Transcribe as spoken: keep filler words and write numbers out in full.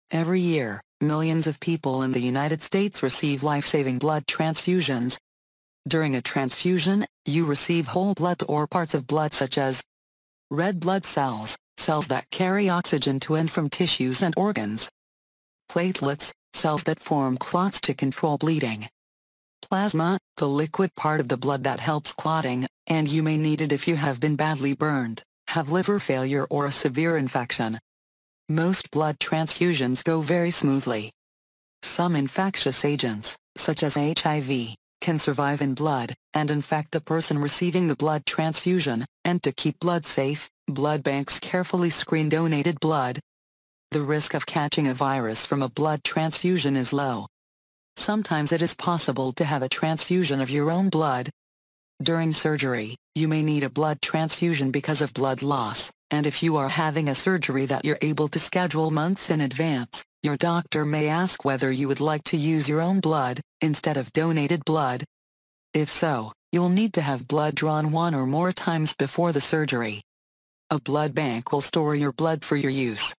Every year, millions of people in the United States receive life-saving blood transfusions. During a transfusion, you receive whole blood or parts of blood such as red blood cells, cells that carry oxygen to and from tissues and organs; platelets, cells that form clots to control bleeding; plasma, the liquid part of the blood that helps clotting, and you may need it if you have been badly burned, have liver failure or a severe infection. Most blood transfusions go very smoothly. Some infectious agents, such as H I V, can survive in blood, and infect the person receiving the blood transfusion, and to keep blood safe, blood banks carefully screen donated blood. The risk of catching a virus from a blood transfusion is low. Sometimes it is possible to have a transfusion of your own blood. During surgery, you may need a blood transfusion because of blood loss, and if you are having a surgery that you're able to schedule months in advance, your doctor may ask whether you would like to use your own blood, instead of donated blood. If so, you'll need to have blood drawn one or more times before the surgery. A blood bank will store your blood for your use,